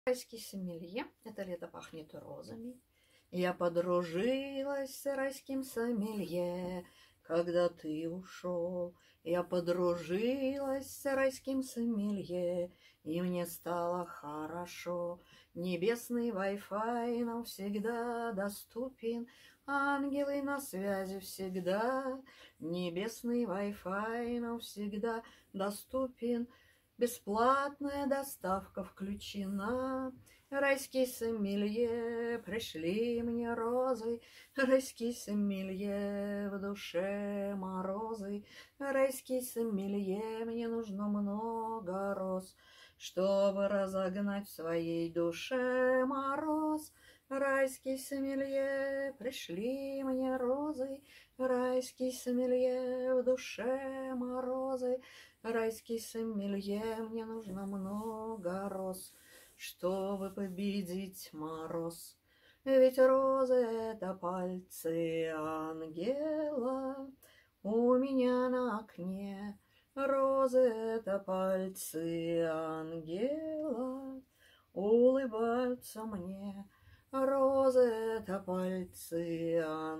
Райский сомелье, это лето пахнет розами. Я подружилась с райским сомелье, когда ты ушел. Я подружилась с райским сомелье, и мне стало хорошо. Небесный Wi-Fi нам всегда доступен, ангелы на связи всегда. Небесный Wi-Fi нам всегда доступен, бесплатная доставка включена. Райский сомелье, пришли мне розы, райский сомелье, в душе морозы. Райский сомелье, мне нужно много роз, чтобы разогнать в своей душе мороз. Райский сомелье, пришли мне розы, райский сомелье, в душе морозы. Райский сомелье, мне нужно много роз, чтобы победить мороз. Ведь розы — это пальцы ангела у меня на окне. Розы — это пальцы ангела, улыбаются мне. Розы — это пальцы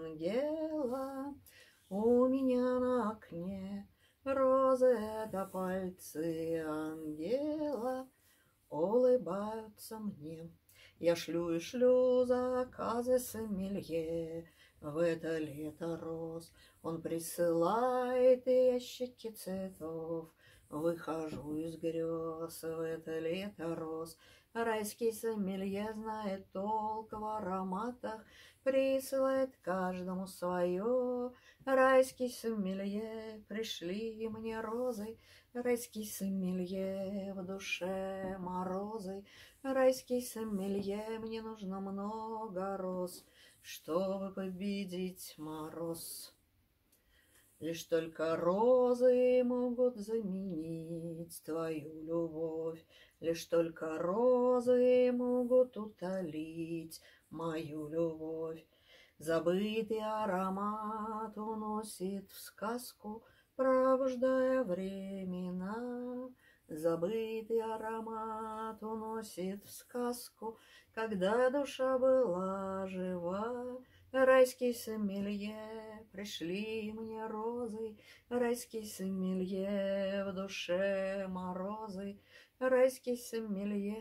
ангела у меня на окне. Розы — это пальцы ангела, улыбаются мне. Я шлю и шлю заказы сомелье в это лето роз. Он присылает ящики цветов, выхожу из грез в это лето роз. Райский сомелье знает толк в ароматах, присылает каждому свое. Райский сомелье, пришли мне розы, райский сомелье, в душе морозы. Райский сомелье, мне нужно много роз, чтобы победить мороз. Лишь только розы могут заменить твою любовь, лишь только розы могут утолить мою любовь. Забытый аромат уносит в сказку, пробуждая времена. Забытый аромат уносит в сказку, когда душа была жива. Райский сомелье, пришли мне розы, райский сомелье, в душе морозы. Райский сомелье.